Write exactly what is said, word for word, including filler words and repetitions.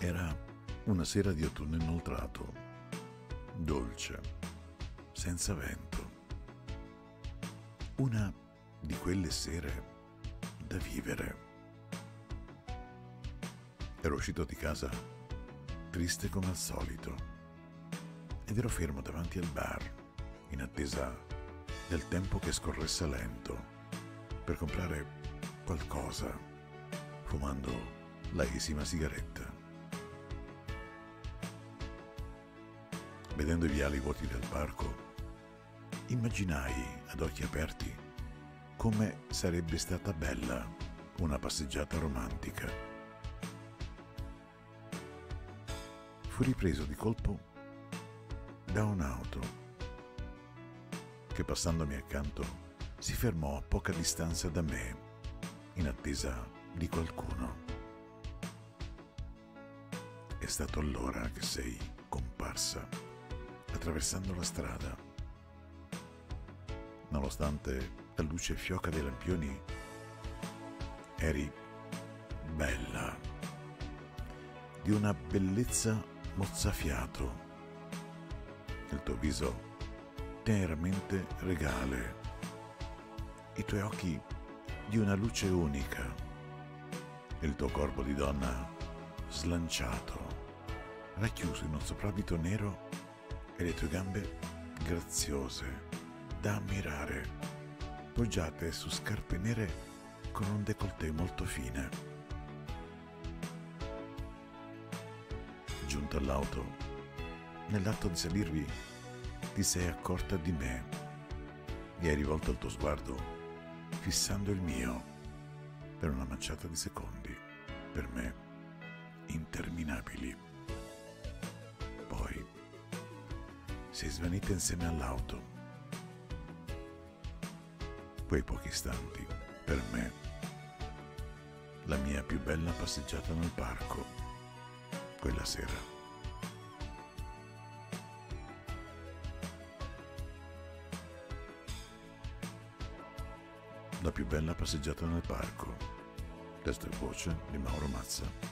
Era una sera di autunno inoltrato, dolce, senza vento. Una di quelle sere da vivere. Ero uscito di casa triste come al solito ed ero fermo davanti al bar in attesa del tempo che scorresse lento per comprare qualcosa, fumando la esima sigaretta. Vedendo i viali vuoti del parco, immaginai ad occhi aperti come sarebbe stata bella una passeggiata romantica. Fui ripreso di colpo da un'auto che, passandomi accanto, si fermò a poca distanza da me in attesa di qualcuno. È stato allora che sei comparsa attraversando la strada. Nonostante la luce fioca dei lampioni, eri bella, di una bellezza mozzafiato, il tuo viso teneramente regale, i tuoi occhi di una luce unica, il tuo corpo di donna slanciato, racchiuso in un soprabito nero, e le tue gambe graziose da ammirare, poggiate su scarpe nere con un décolleté molto fine. Giunto all'auto, nell'atto di salirvi, ti sei accorta di me e hai rivolto il tuo sguardo fissando il mio per una manciata di secondi, per me interminabili. Poi sei svanita insieme all'auto. Quei pochi istanti, per me, la mia più bella passeggiata nel parco, quella sera. La più bella passeggiata nel parco, testo e voce di Mauro Mazza.